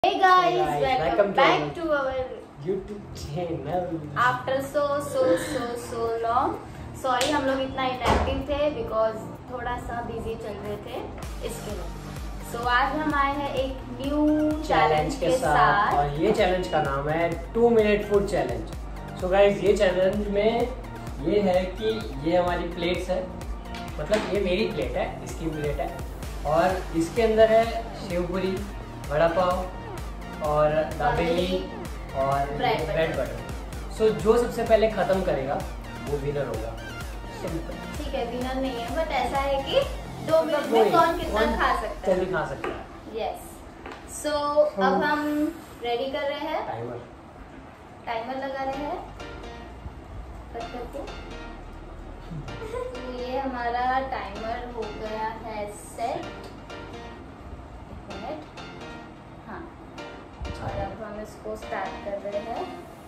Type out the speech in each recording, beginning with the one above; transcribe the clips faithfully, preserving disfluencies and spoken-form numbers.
Hey guys, hey guys, welcome, welcome back to to our YouTube channel. after so so so so long. Sorry हम लोग इतना inactive थे because थोड़ा सा busy चल रहे थे इसके लिए. So आज हम आए हैं एक new challenge के साथ और ये चैलेंज का नाम है two minute food challenge. So guys ये चैलेंज में ये है कि ये हमारी प्लेट्स है, मतलब ये मेरी प्लेट है, इसकी प्लेट है और इसके अंदर है शेव पूरी, वड़ा पाव और दाबेली और ब्रेड बटर. सो जो सबसे पहले खत्म करेगा वो विनर होगा. ठीक है, विनर नहीं है बट ऐसा है कि दो मिनट में कौन कितना खा सकता है, जल्दी खा सकता है. यस. सो अब हम रेडी कर रहे हैं, टाइमर टाइमर लगा रहे हैं कट करके. तो ये हमारा टाइमर हो गया है सेट. एक मिनट. हाँ, और अब हम इसको स्टार्ट कर रहे हैं.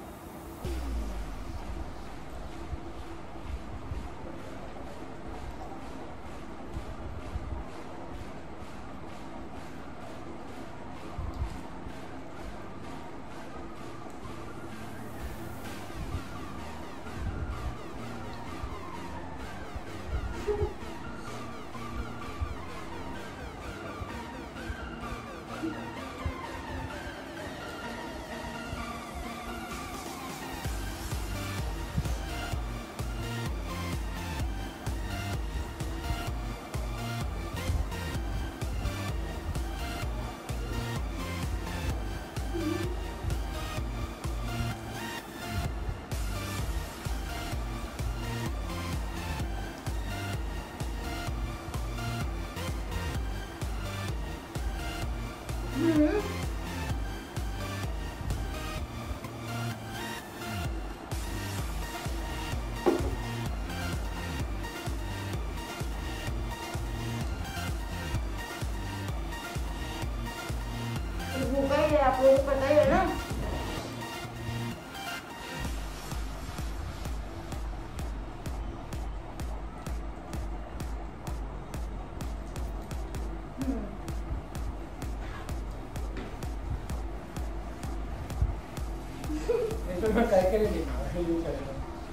हम्म भूखा ही है, आप लोगों को पता ही है ना. तो मैं करके नहीं देखा यूं करेगा.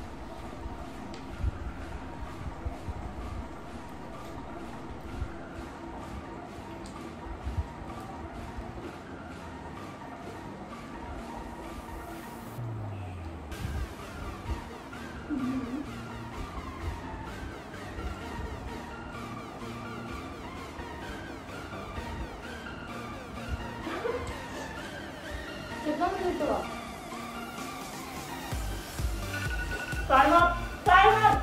कितना मिनट हुआ? Time up, time up.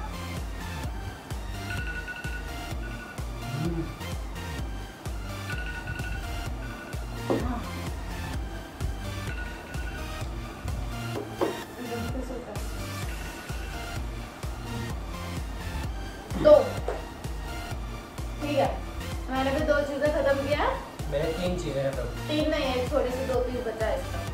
दो. ठीक है, मैंने भी दो चीजें खत्म किया. मैंने तीन चीजें हैं तब. तीन नहीं, एक थोड़ी सी दो पीस बचा है इसका.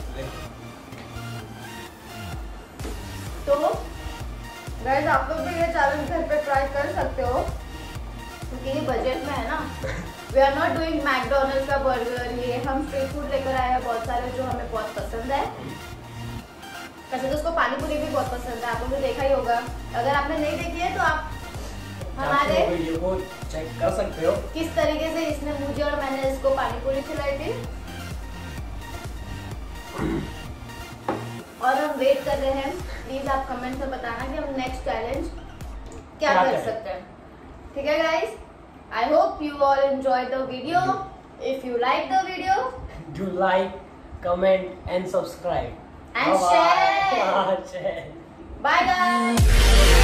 तो गाइस आप लोग भी ये चैलेंज घर पे ट्राई कर सकते हो क्योंकि ये बजट में है ना. We are not doing McDonald's का बर्गर. ये हम स्ट्रीट फूड लेकर आए हैं बहुत सारे जो हमें बहुत पसंद है. वैसे तो उसको पानी पूरी भी बहुत पसंद है, आप लोगों ने देखा ही होगा. अगर आपने नहीं देखी है तो आप हमारे वीडियो को चेक कर सकते हो किस तरीके से इसने मुझे और मैंने इसको पानी पूरी खिलाई थी. और हम वेट कर रहे हैं. प्लीज आप कमेंट में बताना कि हम नेक्स्ट चैलेंज क्या, क्या कर सकते हैं. ठीक है guys, I hope you all enjoy the video. If you like the video, do like, comment and subscribe and share. Share. Bye guys.